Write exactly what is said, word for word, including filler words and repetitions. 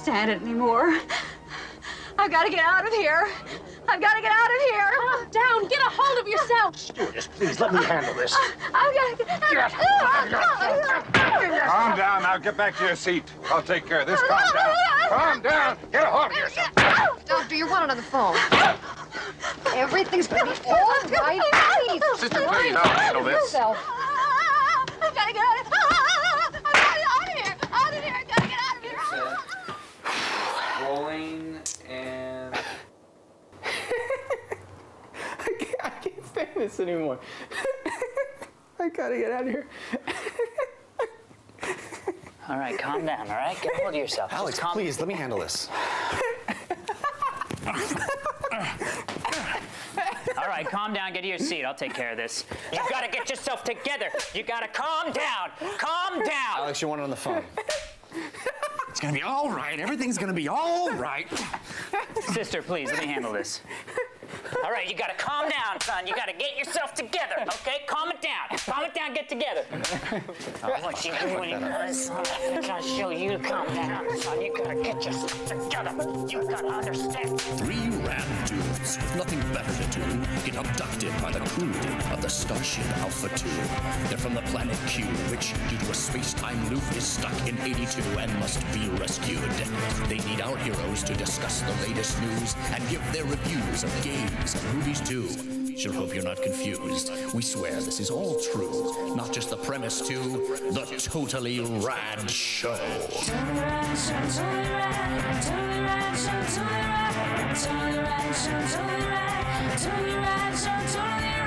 stand it anymore. I've got to get out of here. I've got to get out of here. Calm down. Get a hold of yourself. Stewardess, please let me handle this. I've got to get out. Calm down. Now get back to your seat. I'll take care of this. Calm down. Calm down. Get a hold of yourself. Doctor, you're one on the phone. Everything's gonna be all right. Please. Sister, please, I'll handle this. Yourself. I've got to get out of here. I've got to get out of here. Out of here. I've got to get out of here. Rolling and... I can't, I can't stand this anymore. I gotta get out of here. All right, calm down, all right? Get a hold of yourself. Alex, calm... please, let me handle this. All right, calm down, get to your seat. I'll take care of this. You gotta get yourself together. You gotta calm down. Calm down. Alex, you want it on the phone. It's gonna be all right. Everything's gonna be all right. Sister, please, let me handle this. All right, you gotta calm down, son. You gotta get yourself together, okay? Calm it down. Calm it down, get together. Oh, what you doing, son? I'm trying to show you to calm down, son. You gotta get yourself together. You gotta understand. Three rad dudes with nothing better to do get abducted by the crew of the Starship Alpha two. They're from the planet Q, which, due to a space-time loop, is stuck in eighty-two and must be rescued. They need our heroes to discuss the latest news and give their reviews of games and movies too. Sure hope you're not confused. We swear this is all true, not just the premise too. The Totally Rad Show. Totally rad show, totally rad, totally rad show, totally rad, totally rad show, totally rad, totally rad show, totally rad.